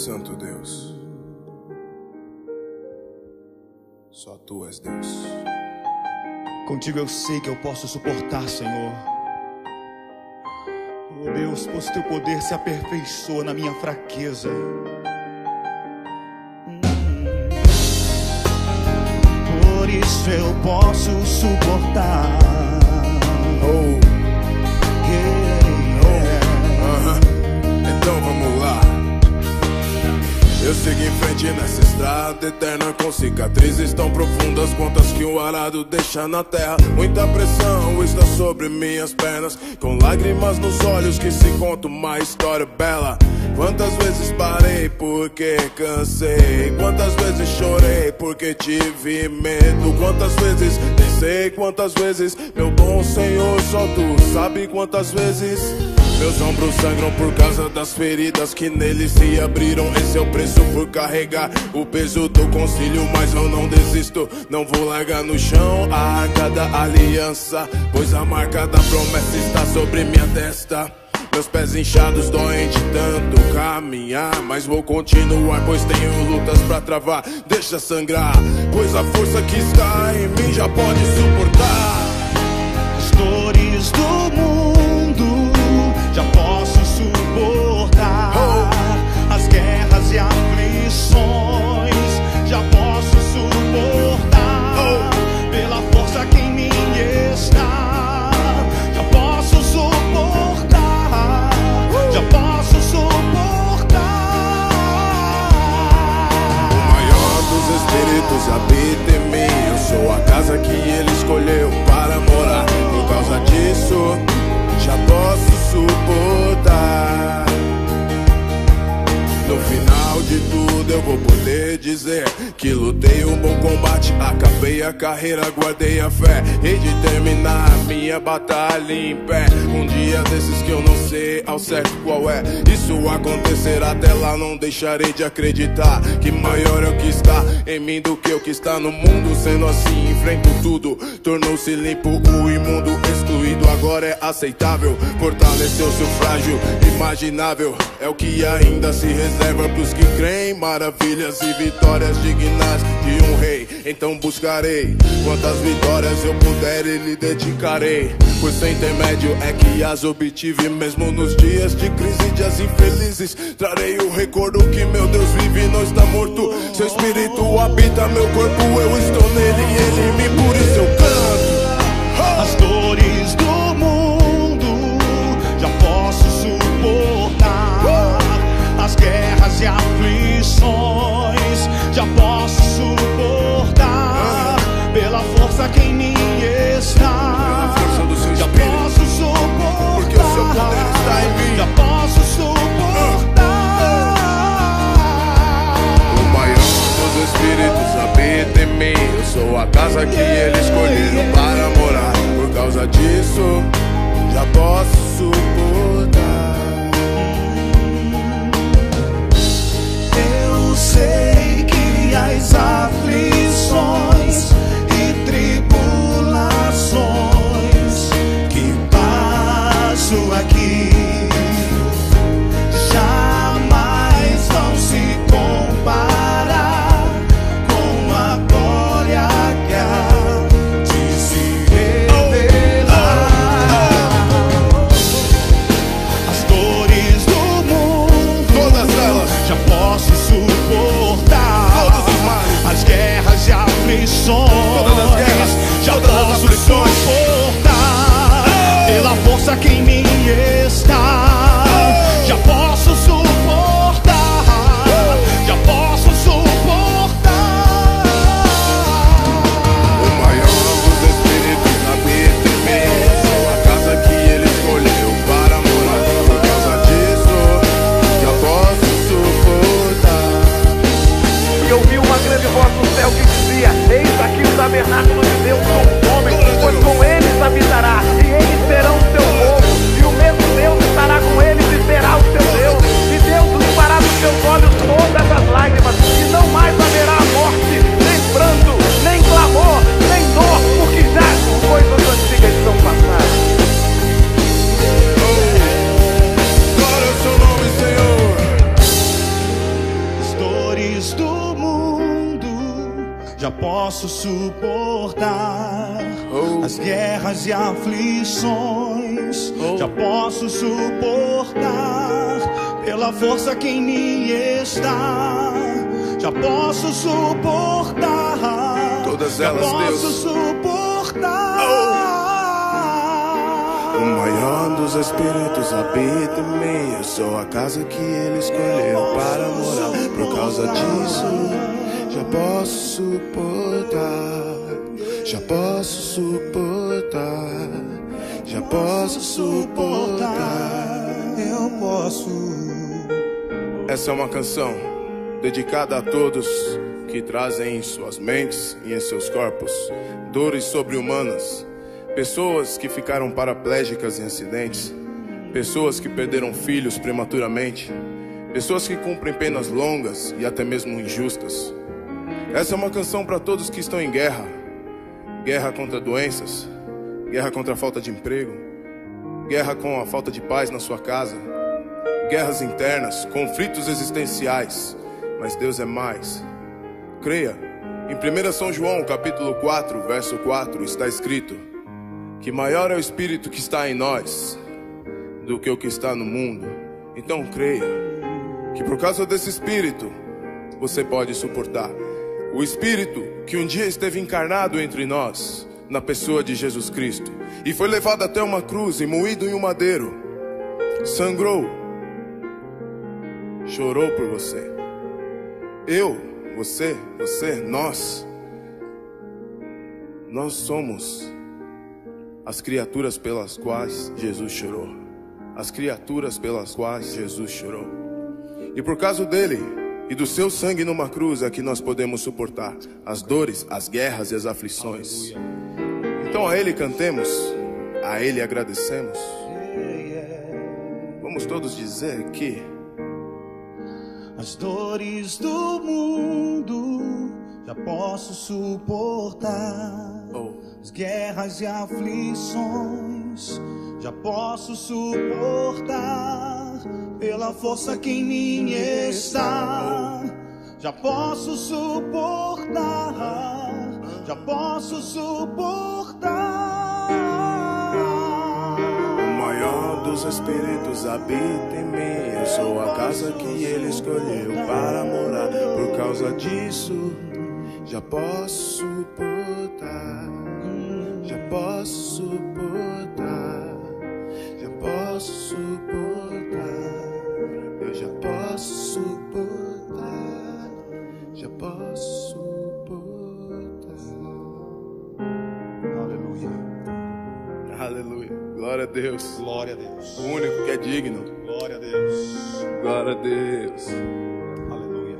Santo Deus. Só Tu és Deus. Contigo eu sei que eu posso suportar, Senhor. Oh Deus, pois Teu poder se aperfeiçoa na minha fraqueza. Por isso eu posso suportar. Então vamos lá. Eu sigo em frente nessa estrada eterna, com cicatrizes tão profundas quanto as que o arado deixa na terra. Muita pressão está sobre minhas pernas, com lágrimas nos olhos que se conta uma história bela. Quantas vezes parei porque cansei, quantas vezes chorei porque tive medo, quantas vezes pensei, quantas vezes, meu bom Senhor, só Tu sabe quantas vezes. Meus ombros sangram por causa das feridas que neles se abriram. Esse é o preço por carregar o peso do concílio, mas eu não desisto, não vou largar no chão a arca da aliança, pois a marca da promessa está sobre minha testa. Meus pés inchados doem de tanto caminhar, mas vou continuar, pois tenho lutas pra travar. Deixa sangrar, pois a força que está em mim já pode suportar as dores do mundo, já posso suportar as guerras e aflições, já posso suportar pela força que em mim está. Já posso suportar, já posso suportar. O maior dos espíritos habita em mim. Eu sou a casa que Ele escolheu para morar. Por causa disso, já posso suportar. No final de tudo eu vou poder dizer que lutei um bom combate, acabei a carreira, guardei a fé, hei de terminar a minha batalha em pé. Um dia desses que eu não sei ao certo qual é, isso acontecerá, até lá não deixarei de acreditar que maior é o que está em mim do que o que está no mundo. Sendo assim enfrento tudo, tornou-se limpo o imundo, excluído agora é aceitável. Fortaleceu-se o frágil, imaginável, é o que ainda se reserva pros que creem. Maravilhas e vitórias dignas de um rei, então buscarei quantas vitórias eu puder e lhe dedicarei, pois sem intermédio é que as obtive. Mesmo nos dias de crise, dias infelizes, trarei o recordo que meu Deus vive e não está morto. Seu espírito habita meu corpo, eu estou nele e ele em mim, por isso eu canto. As dores do mundo já posso suportar, as guerras e aflições já posso suportar pela força que em mim está. Pela força do seu já espírito, posso suportar, porque o seu poder está em mim. já posso suportar. O maior dos espíritos habita em mim. Eu sou a casa que Ele escolheu para morar. Por causa disso, já posso suportar. Eu sei que as aflições e tribulações que passo aqui jamais vão se comparar com a glória que há de se revelar. As dores do mundo, Todas elas, já posso suportar. todos os males, As guerras e aflições, todas as guerras, já todas as posso aflições. suportar pela força que em mim está. Já posso suportar, já posso suportar. o maior dos espíritos habita em mim. Eu sou a casa que Ele escolheu para morar. Por causa disso, já posso suportar. E ouvi uma grande voz no céu que dizia: eis aqui o tabernáculo de Deus com os homens, pois com eles habitará, e eles serão seu povo. posso suportar as guerras e aflições. Já posso suportar pela força que em mim está. Já posso suportar todas elas, já posso Deus. Suportar. O maior dos espíritos habita em mim. Eu sou a casa que ele escolheu para morar. Por causa disso, já posso suportar. Já posso suportar. Já posso suportar. Eu posso. Essa é uma canção dedicada a todos que trazem em suas mentes e em seus corpos dores sobre-humanas. Pessoas que ficaram paraplégicas em acidentes, pessoas que perderam filhos prematuramente, pessoas que cumprem penas longas e até mesmo injustas. Essa é uma canção para todos que estão em guerra. Guerra contra doenças, guerra contra a falta de emprego, guerra com a falta de paz na sua casa, guerras internas, conflitos existenciais. Mas Deus é mais. Creia, em 1 São João, capítulo 4, verso 4, está escrito que maior é o Espírito que está em nós do que o que está no mundo. Então creia que por causa desse Espírito você pode suportar. O Espírito que um dia esteve encarnado entre nós, na pessoa de Jesus Cristo, e foi levado até uma cruz e moído em um madeiro, sangrou, chorou por você. Eu, você, nós somos as criaturas pelas quais Jesus chorou. As criaturas pelas quais Jesus chorou. E por causa dele e do seu sangue numa cruz é que nós podemos suportar as dores, as guerras e as aflições. Então a ele cantemos, a ele agradecemos. Vamos todos dizer que as dores do mundo já posso suportar. As guerras e aflições já posso suportar pela força que em mim está. Já posso suportar. Já posso suportar. O maior dos espíritos habita em mim. Eu sou a casa que ele escolheu para morar. Por causa disso, já posso suportar. Já posso suportar. Já posso suportar. Eu já posso suportar. Já posso suportar. Aleluia. Aleluia. Glória a Deus. Glória a Deus. O único que é digno. Glória a Deus. Glória a Deus. Aleluia.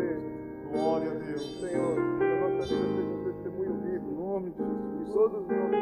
Glória a Deus, Senhor, que a nossa vida seja um testemunho vivo, em nome de Jesus, que todos os nossos